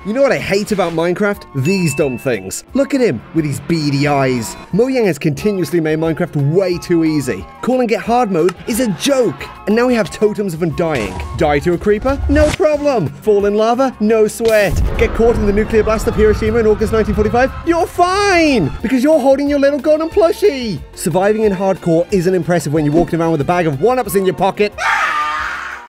You know what I hate about Minecraft? These dumb things. Look at him with his beady eyes. Mojang has continuously made Minecraft way too easy. Calling it hard mode is a joke. And now we have totems of undying. Die to a creeper? No problem. Fall in lava? No sweat. Get caught in the nuclear blast of Hiroshima in August 1945? You're fine! Because you're holding your little golden plushie. Surviving in hardcore isn't impressive when you're walking around with a bag of 1-ups in your pocket.